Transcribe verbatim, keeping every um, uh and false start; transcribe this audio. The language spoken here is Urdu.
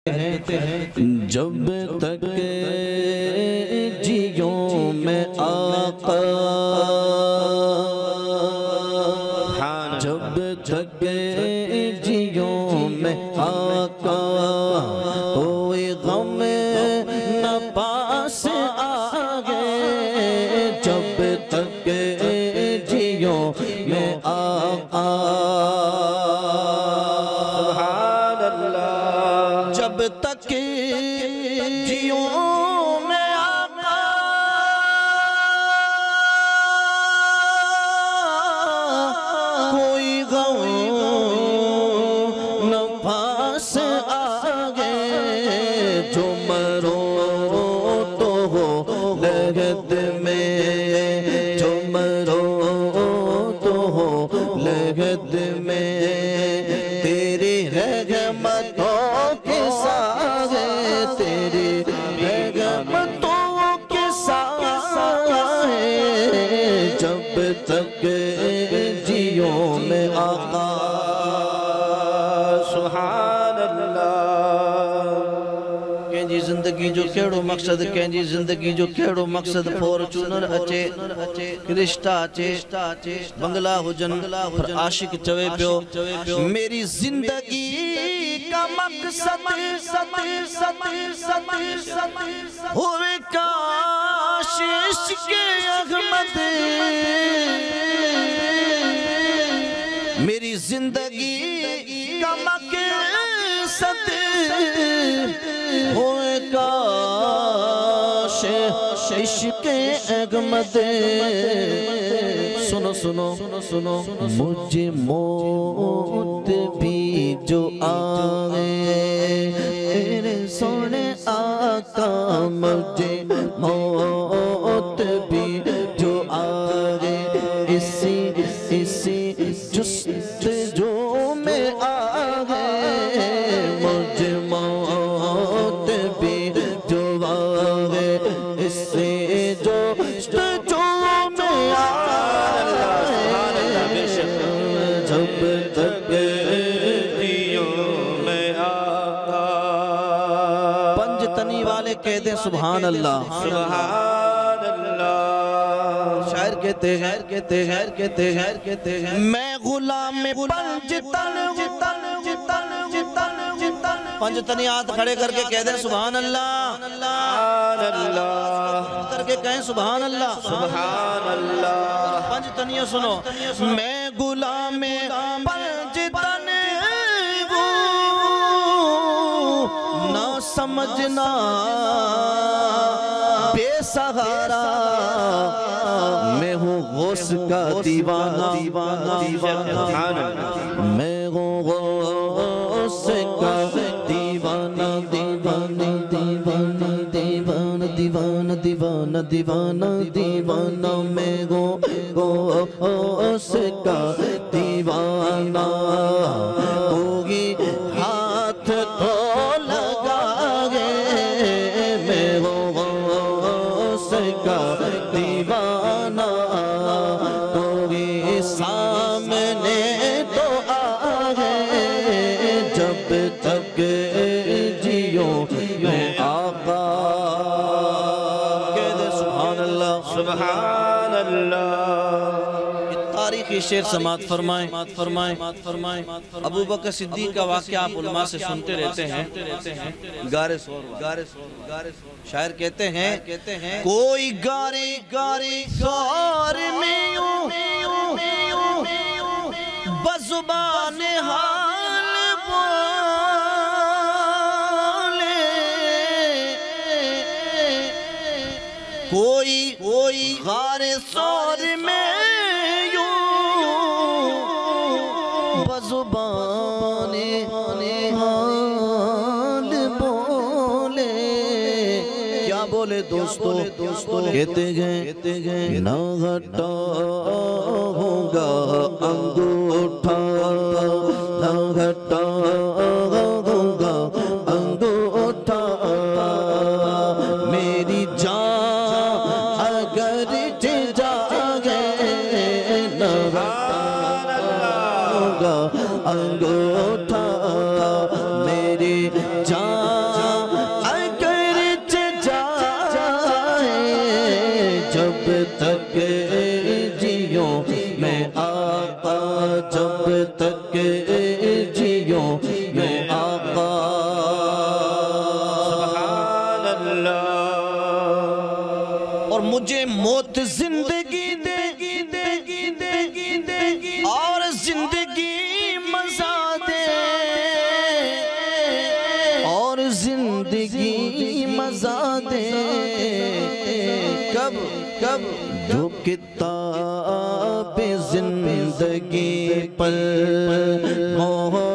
جب تک جیوں میں آقا، جب تک جیوں میں آقا، کوئی غم نہ پاس آگے، جب تک جیوں میں آقا، جب تک جیوں میں آقا، کوئی غم نہ پاس آگے، جو مرو تو ہو لگت میں، جو مرو تو ہو لگت میں، تیری رحمتوں کے سائے، تیری رحمتوں کے سائے، جب تک جیوں میں آقا، سبحان اللہ۔ کہیں زندگی جو کیڑو مقصد، کہیں زندگی جو کیڑو مقصد، فورچونر اچے، رشتہ اچے، بنگلہ ہجن، پر عاشق چوے پیو، میری زندگی کا مقصد ہوئے کاش عشق احمد، میری زندگی کا مقصد ہوئے کاش عشق احمد، سنو سنو سنو، مجھے موت بھی جو آئے میرے سونے آقا، مجھے موت بھی جو آئے، اسی اسی جستجو میں آئے، مجھے موت بھی جو آئے، اسی جستجو میں آئے، جب تک جیوں میں آقا۔ پنج تنی والے کہہ دیں سبحان اللہ، سبحان اللہ۔ شاعر کہتے ہیں کہتے ہیں کہتے ہیں کہتے ہیں میں غلام پنج تن، پنج تنی ہاتھ کھڑے کر کے کہہ دیں سبحان اللہ، کر کے کہیں سبحان اللہ، سبحان اللہ۔ پنج تنیاں سنو، میں غلام پنج تن ہوں، نہ سمجھنا بے سہارا، میں ہوں غوث کا دیوانہ، میں ہوں غوث کا دیوانہ، دیوانہ دیوانہ دیوانہ دیوانہ دیوانہ دیوانہ دیوانہ، میں ہوں غوث کا دیوانہ، کوئی ہاتھ تو لگائے، میں ہوں غوث کا دیوانہ، کوئی سامنے تو آئے، جب تک جیوں میں آقا، کہہ دے سبحان اللہ، سبحان اللہ۔ تاریخی شعر سماعت فرمائیں فرمائیں ابو بکر صدیق کا واقعہ آپ علماء سے سنتے رہتے ہیں، گارے سور، شاعر کہتے ہیں کوئی گارے گارے سور میں یوں بزبان حال بولے، کوئی کوئی غارِ سور میں بزبان حال بولے، کیا بولے دوستو، کہتے گئے نہ ہٹا ہوگا انگوٹھا، نہ ہٹا ہوگا انگوٹھا، میری جان اگر جاگے، نہ ہٹا ہوگا انگوٹھا، میری جان مجھے موت زندگی دے اور زندگی مزہ دے اور زندگی مزہ دے کب کب جو کتاب زندگی پر